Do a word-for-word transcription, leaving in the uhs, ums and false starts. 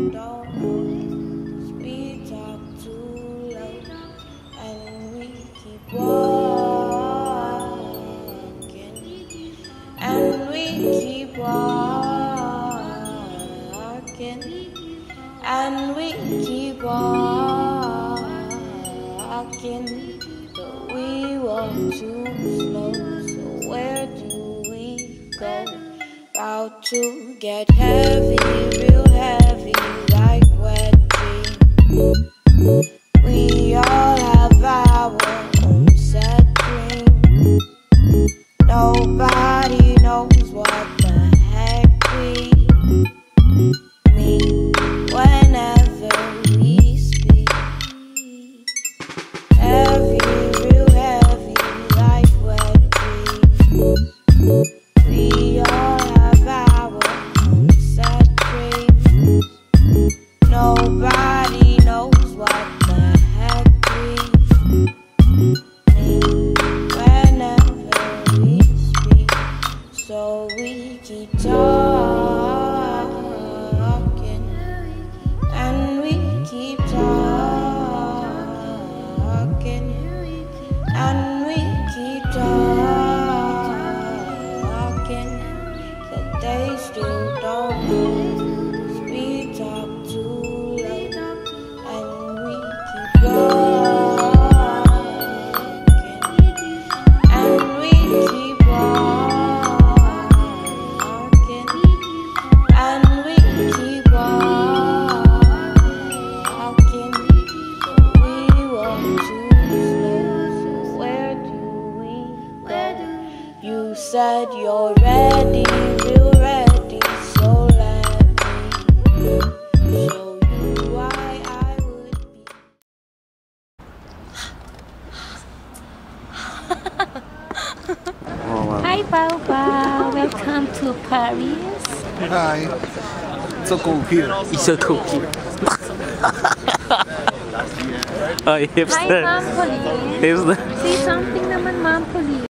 don't know. We talk too late and we keep walking, and we keep walking, and we keep walking, but we walk too slow. So where do we go? About to get heavy, real heavy, like wet dreams. We all have our own set dreams. Nobody knows what the heck we mean whenever we speak. Heavy, real heavy, like wet dreams. We all have our own set dreams. Nobody knows what the heck we mean whenever we speak. So we keep talking, and we keep talking, and we keep talking, but they still don't know. 'Cause we talk too late and we keep walking, and we keep walking, and we keep walking, but we walk too slow. So where do we go? You said you're ready, real ready, so let me show you why I would be. Hi, Bao. Welcome to Paris. Hi. It's so cold here. It's so cool. Oh, hipster. Hi, Mom Police. Hipster. Say something naman, Mom Police.